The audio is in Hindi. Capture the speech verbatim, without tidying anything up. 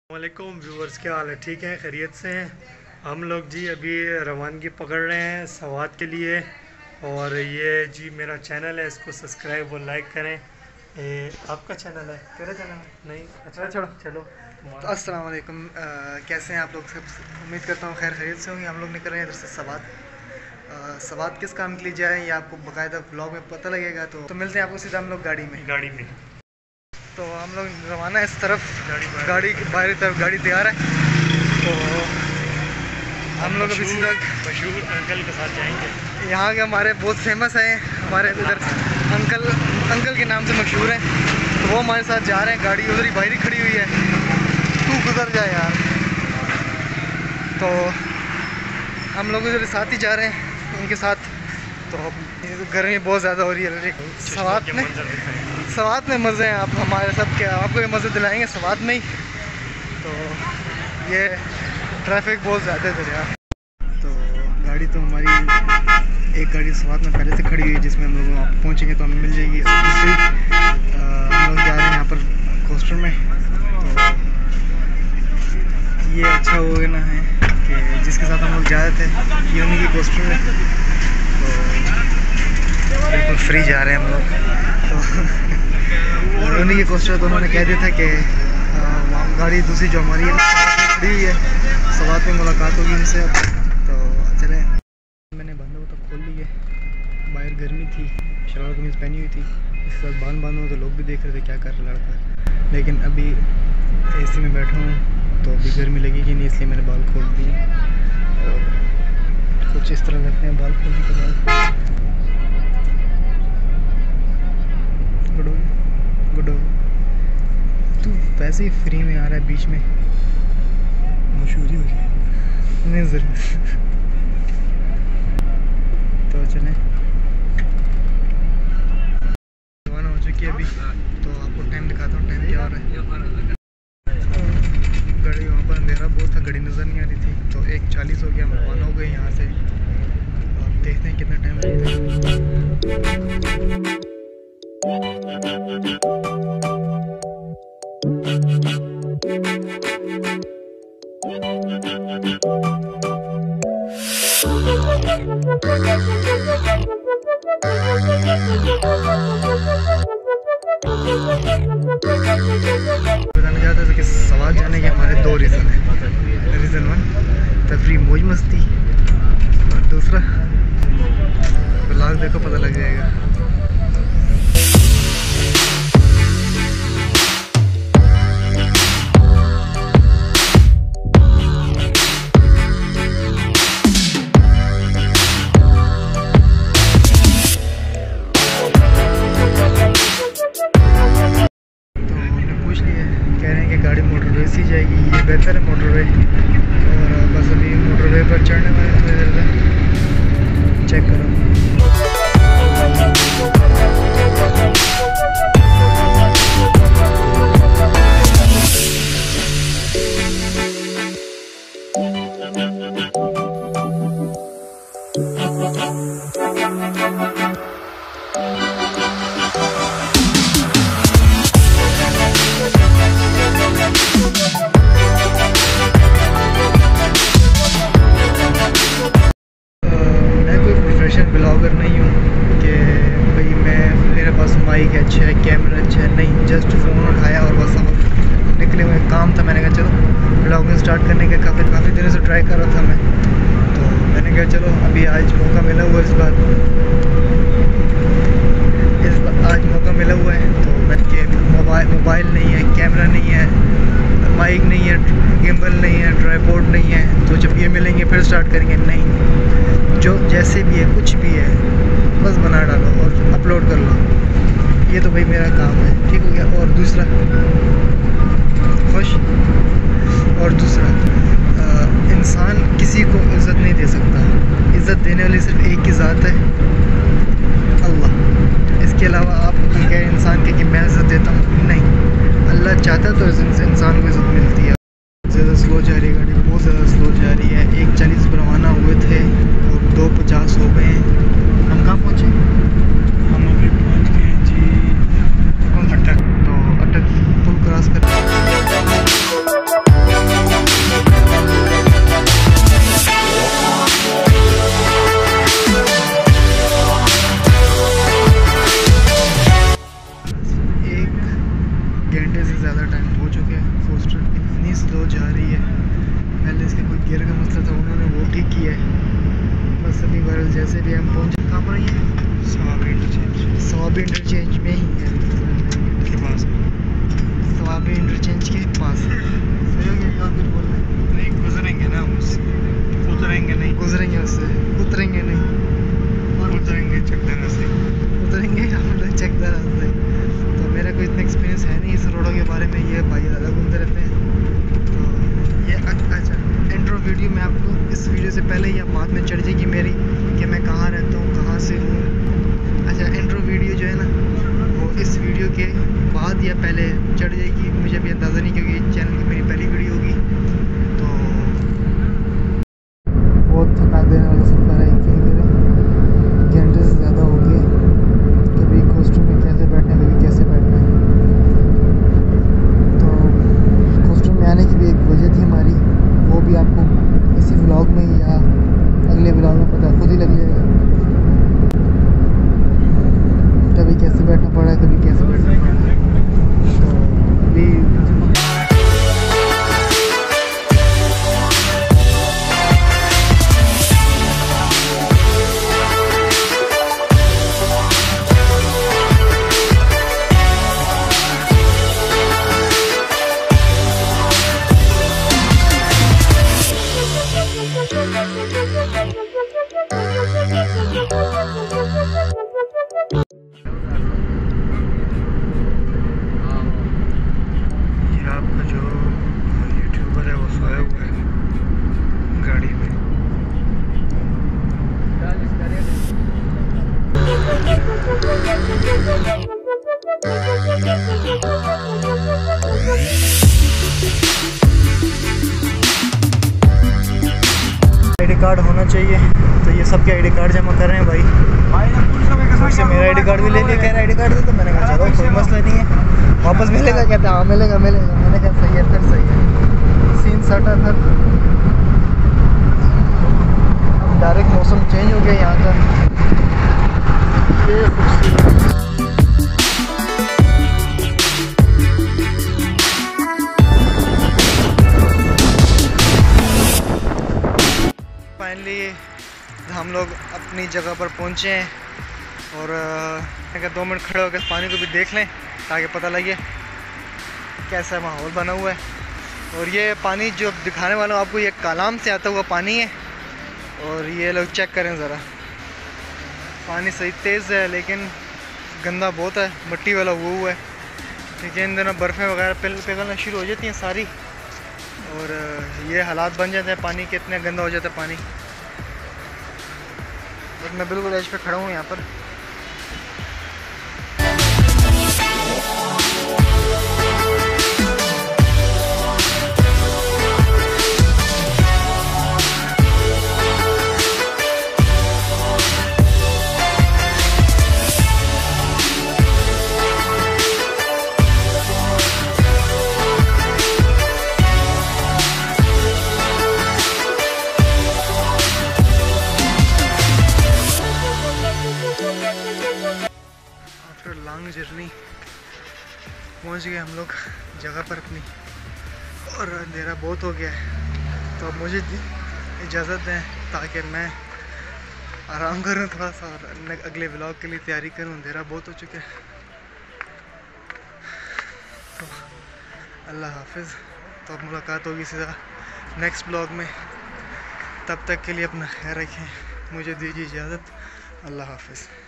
वालेकुम व्यूवर्स, क्या हाल है? ठीक है, खैरियत से हैं हम लोग जी। अभी रवानगी पकड़ रहे हैं सवात के लिए। और ये जी मेरा चैनल है, इसको सब्सक्राइब और लाइक करें। ए, आपका चैनल है? तेरा चैनल है? नहीं, अच्छा चलो चलो। तो अस्सलाम वालेकुम, कैसे हैं आप लोग? सब उम्मीद करता हूँ खैर खैरियत से होंगे। हम लोग निकल रहे हैं इधर से सवात। सवात किस काम के लिए जाए ये आपको बाकायदा ब्लॉग में पता लगेगा। तो, तो मिलते हैं आपको सीधा हम लोग गाड़ी में गाड़ी में तो हम लोग रवाना है इस तरफ। गाड़ी गाड़ी की बाहरी तरफ गाड़ी तैयार है। तो हम लोग अभी सीधा मशहूर अंकल के साथ जाएंगे। यहाँ के हमारे बहुत फेमस हैं, हमारे इधर अंकल अंकल के नाम से मशहूर हैं। तो वो हमारे साथ जा रहे हैं। गाड़ी उधर ही बाहरी खड़ी हुई है, तू गुजर जा यार। तो हम लोग इधर साथ ही जा रहे हैं उनके साथ। तो गर्मी बहुत ज़्यादा हो रही है। सवात में सवात में मज़े हैं आप हमारे सब के, आपको ये मज़े दिलाएंगे सवात में ही। तो ये ट्रैफिक बहुत ज़्यादा है इधर यार। तो गाड़ी तो हमारी एक गाड़ी सवात में पहले से खड़ी हुई है, जिसमें हम लोग वहाँ पहुँचेंगे तो हमें मिल जाएगी। और दूसरी हम लोग जा रहे हैं यहाँ पर कोस्टर में। तो ये अच्छा हो गया ना है कि जिसके साथ हम लोग जा रहे थे ये उन्हीं की कोस्टर है। तो बिल्कुल फ्री जा रहे हैं हम लोग। तो उन्हीं की कोस्टर तो उन्होंने कह दिया था कि गाड़ी दूसरी जो हमारी है खड़ी हुई है, सवात में मुलाकात होगी उनसे। तो चले, मैंने बांधा हुआ तो खोल ली है। बाहर गर्मी थी, शलवार कमीज़ पहनी हुई थी। इसके साथ बांध बांध हो तो लोग भी देख रहे थे क्या कर रहा लड़का। लेकिन अभी एसी में बैठा हूँ तो अभी गर्मी लगेगी नहीं, इसलिए मैंने बाल खोल दिए। और कुछ इस तरह लगते हैं बाल खोलने के बाद। गुड गुड तू वैसे ही फ्री में आ रहा है, बीच में मशहूरी हो जाएगी नहीं ज़रूर। तो चलें, रवाना हो चुकी है अभी। तो आपको टाइम दिखाता हूँ, टाइम क्या हो रहा है। गाड़ी वहाँ पर अंधेरा बहुत था, गाड़ी नज़र नहीं आ रही थी। तो एक चालीस हो गया, हम रवाना हो गए यहाँ से। तो आप देखते हैं कितना टाइम लगता है। बताना चाहता था कि सवात जाने के हमारे दो रीज़न हैं। रीज़न वन तफरी मौज मस्ती, और दूसरा ब्लॉग देखो पता लग जाएगा। गाड़ी मोटरवे से जाएगी, ये बेहतर है मोटरवे। और बस अभी मोटरवे पर चढ़ने वाले थोड़ी देर में। चेक करो, ब्लॉगर नहीं हूँ कि भाई मैं मेरे पास माइक अच्छा है, कैमरा अच्छा है, नहीं। जस्ट फ़ोन उठाया और बस अब निकले हुए काम था। मैंने कहा चलो ब्लॉगिंग स्टार्ट करने के काफ़ी काफ़ी दिनों से ट्राई कर रहा था मैं। तो मैंने कहा चलो अभी आज मौका मिला हुआ है। इस बार इस बार आज मौका मिला हुआ है। तो मैंने के मोबाइल मोबाइल नहीं है, कैमरा नहीं है, माइक नहीं है, गिम्बल नहीं है, ट्राइपॉड नहीं है। तो जब ये मिलेंगे फिर स्टार्ट करेंगे। नहीं, जो जैसे भी है, कुछ भी है, बस बना डालो और अपलोड कर लो। ये तो भाई मेरा काम है, ठीक हो गया। और दूसरा खुश और दूसरा आ, इंसान किसी को इज़्ज़त नहीं दे सकता। इज़्ज़त देने वाली सिर्फ एक ही ज़ात है, अल्लाह। इसके अलावा आप क्या इंसान के कि मैं इज़्ज़त देता हूँ, नहीं। अल्लाह चाहता है तो इंसान को इज़्ज़त मिलती है। ज़्यादा स्लो जा रही है गाड़ी, बहुत ज़्यादा स्लो जा रही है। एक चालीस पर रवाना हुए थे और दो पचास हो गए हैं। हम कहाँ पहुँचे? हम अभी पहुँच गए हैं जी अटक। तो अटक पुल क्रॉस कर पहले इसके कोई गियर का मसला था, उन्होंने वो ठीक किया है। बस अभी बहरहाल जैसे भी हम पहुँचे, कहाँ पर ये सवाबी इंटरचेंज सवाबी इंटरचेंज में ही है के पास। सवाबी इंटरचेंज के पास सही हो गया, और कुछ बोलना है? नहीं, गुजरेंगे ना हम उससे, उतरेंगे नहीं, गुजरेंगे उससे, उतरेंगे नहीं, और उतरेंगे चकदरा से, उतरेंगे हम लोग चकदरा से। तो मेरा कोई इतना एक्सपीरियंस है नहीं इस रोडों के बारे में, ये भाई ज़्यादा घूमते रहते हैं। तो ये अच्छा इंट्रो वीडियो में आपको इस वीडियो से पहले या बाद में चढ़ जाएगी मेरी कि मैं कहाँ रहता हूँ, कहाँ से हूँ। अच्छा इंट्रो वीडियो जो है ना वो इस वीडियो के बाद या पहले चढ़ जाएगी, मुझे अभी अंदाज़ा नहीं, क्योंकि चैनल की मेरी पहली वीडियो होगी। तो बहुत थका देने वाला सफ़र है, क्योंकि घंटे से ज़्यादा हो गए। कभी कोस्टूम में कैसे बैठना है, कभी कैसे बैठना है। तो कोस्टूम में आने की भी एक वजह थी हमारी, वो भी आपको इसी व्लॉग में या अगले व्लॉग में पता खुद ही लग जाएगा। कभी कैसे बैठना पड़ा है, कभी कैसे बैठना पड़ा है। तो अभी आईडी कार्ड होना चाहिए, तो ये सब के आईडी कार्ड जमा कर रहे हैं भाई। उससे मेरा आईडी कार्ड भी ले लिया, कह रहा आईडी कार्ड दे, तो मैंने कहा चलो कोई मसला नहीं है, वापस मिलेगा, कहता हाँ मिलेगा मिलेगा। मैंने कहा सही है, फिर सही है। सीन सटा फिर डायरेक्ट मौसम चेंज हो गया यहाँ का। ये फाइनली हम लोग अपनी जगह पर पहुँचे हैं, और अगर दो मिनट खड़े होकर पानी को भी देख लें ताकि पता लगे कैसा माहौल बना हुआ है। और ये पानी जो दिखाने वाला हूँ आपको, ये कालाम से आता हुआ पानी है। और ये लोग चेक करें ज़रा, पानी सही तेज़ है लेकिन गंदा बहुत है, मिट्टी वाला हुआ हुआ है। ठीक है, इन दिनों बर्फ़ें वगैरह पिघलना शुरू हो जाती हैं सारी, और ये हालात बन जाते हैं पानी के, इतना गंदा हो जाता है पानी। और मैं बिल्कुल एज पे खड़ा हूँ यहाँ पर। लॉन्ग जर्नी पहुंच गए हम लोग जगह पर अपनी, और अंधेरा बहुत हो गया है। तो अब मुझे इजाज़त दें ताकि मैं आराम करूं थोड़ा सा, और अगले व्लॉग के लिए तैयारी करूं। अंधेरा बहुत हो चुका है। तो अल्लाह हाफिज़। तो अब मुलाकात होगी सीधा नेक्स्ट व्लॉग में। तब तक के लिए अपना ख्याल रखें, मुझे दीजिए इजाज़त। अल्लाह हाफिज़।